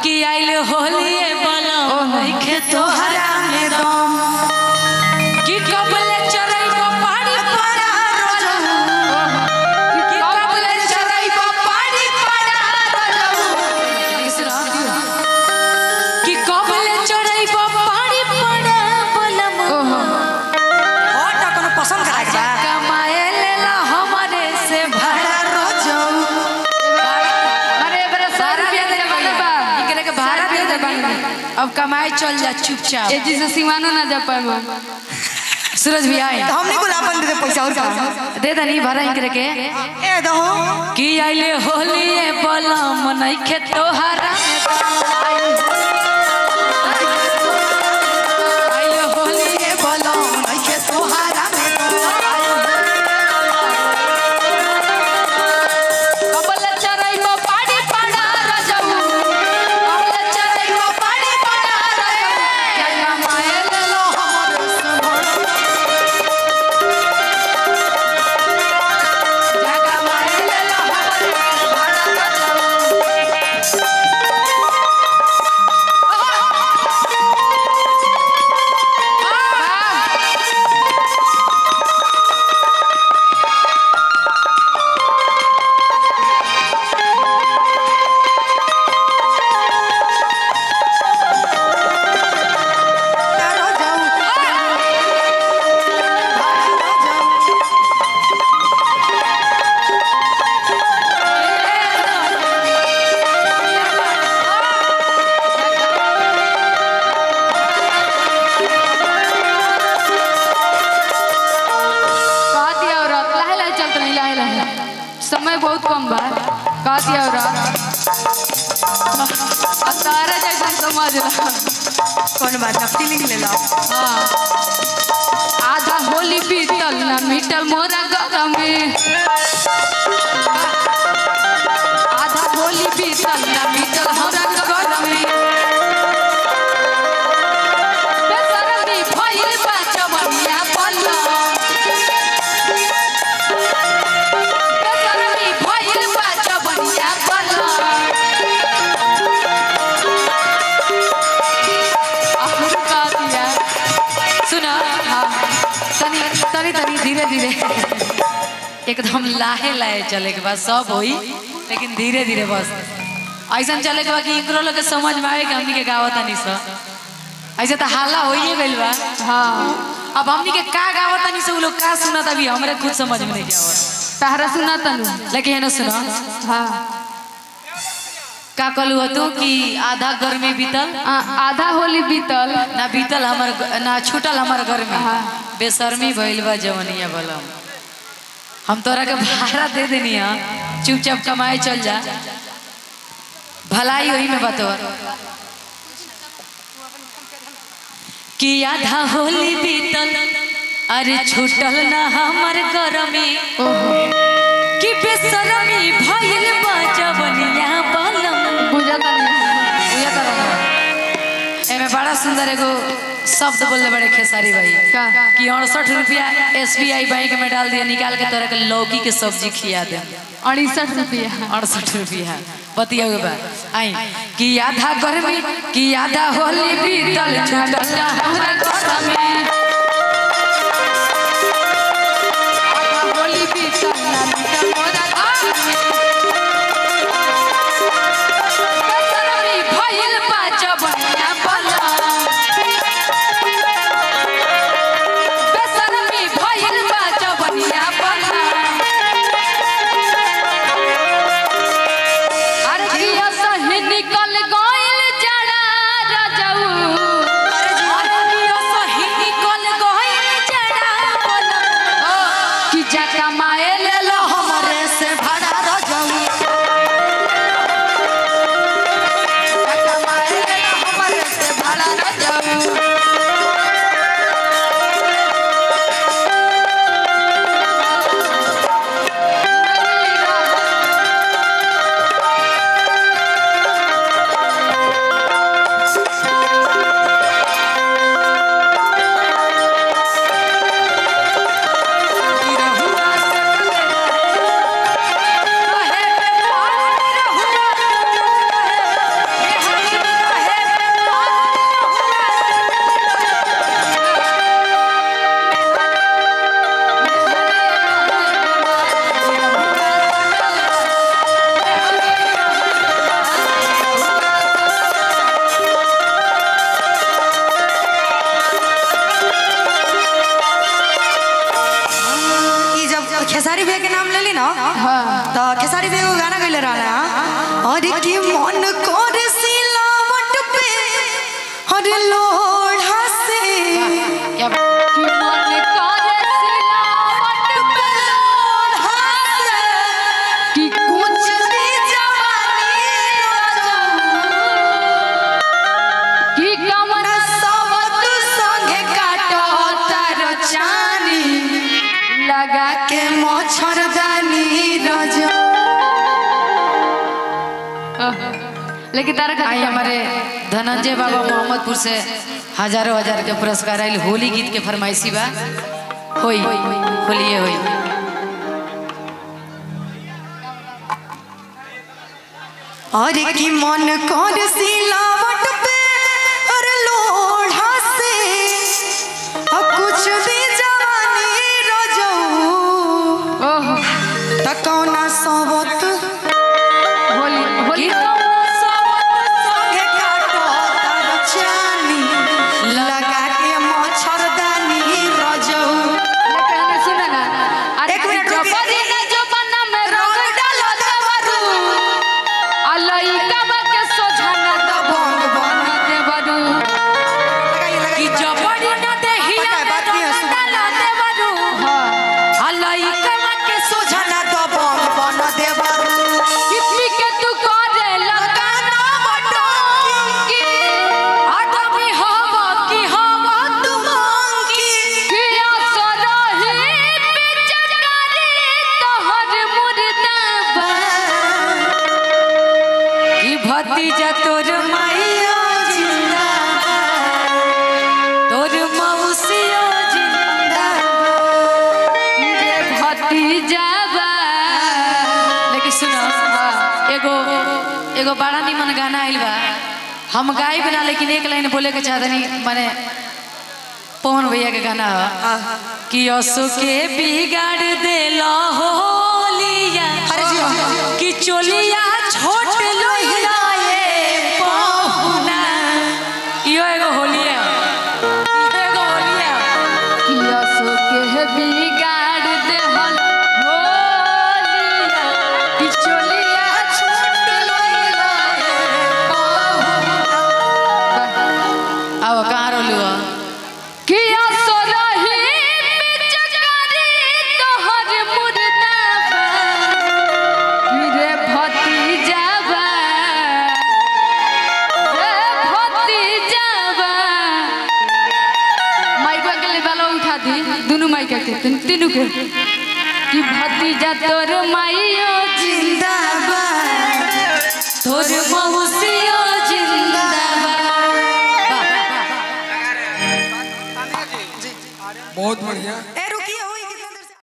कि आइल होलिए बलम नइखे तोहरा में दम कि कबले चरइबो पानी पड़ा रजऊ कि कबले चरइबो पानी पड़ा रजऊ कि कबले चरइबो पानी पड़ा बलम और त कोनो पसंद करा कमाए लेला हमरे से भाड़ा रजऊ अरे बड़ा सारा दे दे बा इकरे के भाड़ा दे दे अब कमाई चल जा चुपचाप ए जी से सिवानो ना जा पाए हम सूरज भी आए हमने को लापन दे पैसा और का दे दनी भरा इकरे के ए दो कि आइले होलिए बलम नइखे तोहरा आइले होलिए बलम नइखे तोहरा कबले चरइबो पानी पड़ा रजऊ कबले चरइबो पानी पड़ा रजऊ जगा माए लेलो हमर जगा माए लेलो हमर भाड़ा रजऊ समय बहुत कम बा का दिया तारा जैसा समझ ला कौन बात नफ्ती लिख ले ला हाँ आधा होली बीतल ना मिटल मोरा गला में आधा होली बीतल ना मिटल मोरा गला में बेसरमी भइल बा चवनिया पल्ला बेसरमी भइल बा चवनिया पल्ला आखिर का दिया सुना तनी तनी तनी धीरे धीरे एकदम लाहे लाहे चले के बाद सब होई लेकिन धीरे धीरे बस ऐसा चले के बाद कि इकरो लोग के समझ में आवे कि हमनी के गावत नहीं स ऐसे तो हाला होइए गइल बा। हाँ अब हमनी के का गावत नहीं स उ लोग का सुनत अभी हमरे खुद समझ में नहीं आवत तारा सुना तनु लेकिन है ना सुना हाँ का कहलू हतू कि आधा घर में बीतल आधा होली बीतल ना बीतल हमर ना छूटल हमर घर में हाँ। बेशर्मी भइल बा जवनिया बलम हम तोरा के भाड़ा दे देनी है चुपचाप कमाए चल जा भलाई वही में बतवा कि आधा होली बीतल अरे छूटल ना हमर घर में कि बेशर्मी भइल बा जवनिया बलम बुझता नहीं एमे बड़ा सुंदर एगो शब्द बोलने बड़े खेसारी भाई का कि 68 रुपया SBI बैंक में डाल दिया निकाल के तोरा के लौकी के सब्जी खिया दे 68 रुपया 68 रुपया बतिया बात आई कि आधा गर्मी कि आधा होली बीतल छूटल ना हमरा घर में आधा होली बीतल ना मिटल मोरा गला में बेशर्मी भइल बा जवनिया बलम बेशर्मी भइल बा जवनिया बलम अरे जिया सही निकल गइल जड़ा रजऊ कि जा कमाए ले लो हमरे से भाड़ा रजऊ निकली ना तो खेसारी भी एगो गाना गइले रहला अरे की मन कर सिलावट पे अरे लोढ़ा से क्या कि मन करे सिलावट पे लोढ़ा से कि कुछ भी जवानी कि कमर सबत संगे काटो तार चानी लगा के मच्छरदानी रज लेकिन तारा आई हमारे धनंजय बाबा मोहम्मदपुर से हजारों हजार के पुरस्कार आयल होली गीत के फरमाइशी बा होई होलिए होई अरे की मन कर सिलावट पे अरे लोढ़ा से कुछ भी जवानी रजऊ ओह त कौना सबत होली होली संगे काटो तार चानी लगा के मच्छरदानी रजऊ कहने सुना ना अरे एक मिनट रुकिए। जबरी ना जबना में रंग डालो देवरू अलई कबा के सोझाना दबंग बन देवरू लगाइए कि जबड़ी न देहिया पता है, बात नहीं है, सुन। डाला देवरू हलई कवा के सोझना दबंग बन देवरू कितनी के तू करे लगा गाना बटोकी आदमी हवा की हवा तुमंगी किया सरही पिचकारी तोहर मुर्दा कि भतीजा तोर मैया जिंदा तोर मौसिया जिंदा रे भतीजाबा लेकिन सुनो एगो एगो बड़ा निमन गाना आइल बा हम गाई बिना लेकिन एक लाइन बोले के चाहतनी माने पवन भैया के गाना ह कि असो के बिगाड़ देला होलिया अरे जी कि चोलिया छोट लोहिया ए पहुना इहो एगो होलिया इहो एगो होलिया किया सो के बिगाड़ दे हल होलिया कि चोलिया छोट लोइला आओ कहाँ रोलू हो किया सो रही पिचकारी तोहर मुर्दा कि रे भतीजाबा माइका के लेवल उठा दी दोनों माइका के तीनों के कि भतीजा तोर माइयो जिंदाबाद तोर मौसिया जिंदाबाद बहुत बढ़िया।